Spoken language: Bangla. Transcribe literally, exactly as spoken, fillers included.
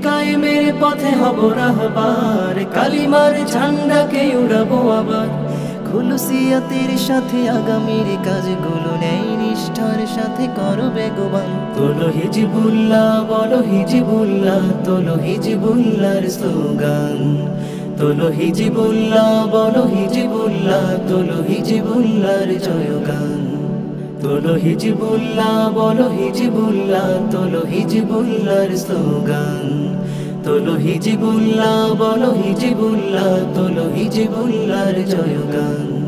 কায়েমের পথে হব রাহবার, কালিমার ঝান্ডাকে উড়াবো আবার। খুলুসিয়াতের সাথে আগামীর কাজগুলো ন্যায় নিষ্ঠার সাথে করো বেগবান। তোলো হিজবুল্লাহ বলো হিজবুল্লাহ, তোলো হিজবুল্লাহর স্লোগান। তোলো হিজবুল্লাহ বলো হিজবুল্লাহ, তোলো হিজবুল্লাহর জয়গান। তোলো হিজবুল্লাহ বলো হিজবুল্লাহ, তোলো হিজবুল্লাহর স্লোগান। তোলো হিজবুল্লাহ বলো হিজবুল্লাহ, তোলো হিজবুল্লাহর জয়গান।